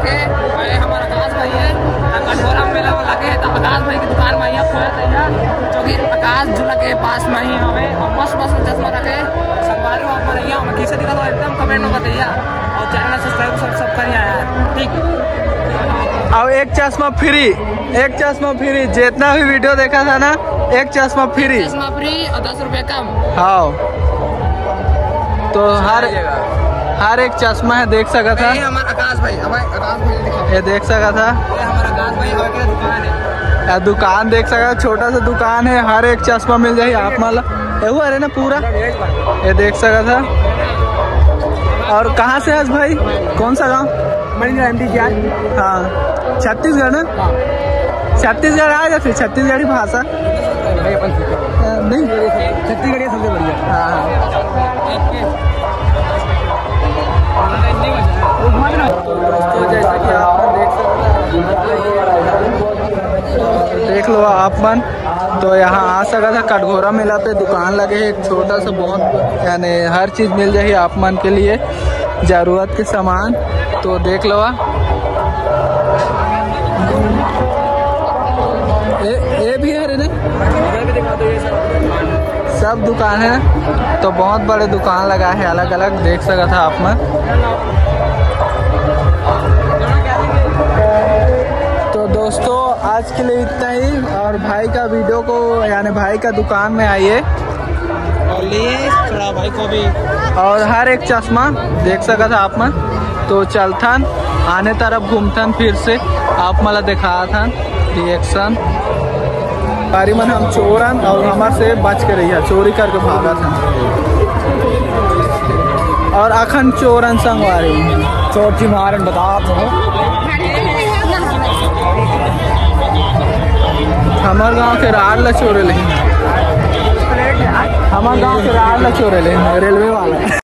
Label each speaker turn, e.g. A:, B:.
A: लगे हमारा आकाश भाई है कटघोरा मेला वाला लगे तो आकाश भाई की दुकान में यहाँ खोया था जो कि आकाश झूला के पास में ही हमें और मस्त मस्त चश्मा रखे संगवारी हो हमारे यहाँ हमें किसे दिखा दो एकदम कमेंट में बताइए और चैनल सब्सक्राइब सब करिए यार ठीक।
B: और एक चश्मा फ्री जितना भी वीडियो देखा था ना एक चश्मा फ्री
A: और 10 रुपये कम।
B: हाँ तो हर एक चश्मा है देख सका था।
A: ये हमारा आकाश भाई
B: ये देख सका था
A: ये हमारा आकाश भाई की दुकान है।
B: दुकान देख सका छोटा सा दुकान है हर एक चश्मा मिल जाए आप माला हुआ है ना पूरा ये देख सका था। और कहाँ से है भाई कौन सा गाँव? हाँ छत्तीसगढ़ ना छत्तीसगढ़ आ जाती छत्तीसगढ़ी भाषा नहीं
A: छत्तीसगढ़ सबसे बढ़िया।
B: हाँ दोस्तों जैसा कि आप देख लो आप मन तो यहाँ आ सका था कटघोरा मेला पे दुकान लगे एक छोटा सा बहुत यानी हर चीज़ मिल जाए आप मन के लिए ज़रूरत के सामान तो देख लो ये भी है ना सब दुकान है तो बहुत बड़े दुकान लगा है अलग अलग देख सका था आप में। तो दोस्तों आज के लिए इतना ही और भाई का वीडियो को यानी भाई का दुकान में आइए
A: और लिए थोड़ा भाई को भी
B: और हर एक चश्मा देख सका था आप में तो चलथन आने तरफ घूमथन फिर से आप मला दिखा था रिएक्शन बारी मन हम चोरन और हमारे से बच के रही चोरी करके भागा था और अखन चोरन संगवारी
A: चोर की मारन बता
B: हमारे गांव के रार ला चोरे ले हमारे गांव के रार ला चोरे ले रेलवे वाला